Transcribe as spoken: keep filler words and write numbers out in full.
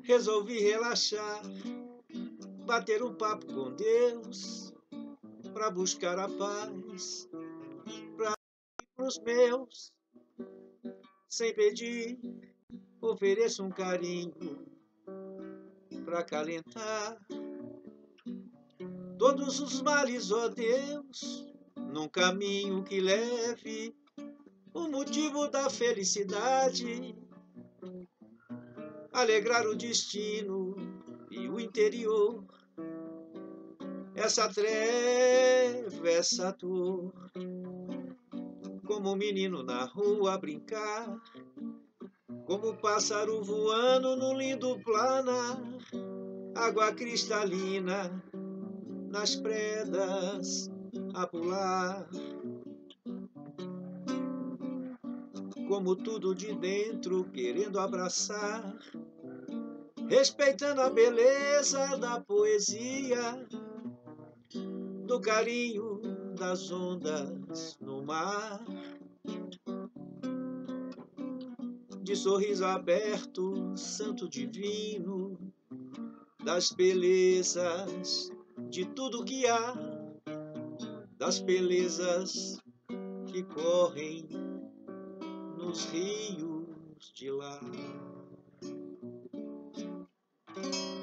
resolvi relaxar, bater um papo com Deus, pra buscar a paz, pra ir pros meus, sem pedir, ofereço um carinho, pra acalentar todos os males, ó Deus, num caminho que leve o motivo da felicidade, alegrar o destino e o interior, essa treva, essa dor, como um menino na rua a brincar, como um pássaro voando no lindo planar, água cristalina nas predas a pular, como tudo de dentro querendo abraçar, respeitando a beleza da poesia, do carinho das ondas no mar, de sorriso aberto, santo divino, das belezas de tudo que há, das belezas que correm nos rios de lá.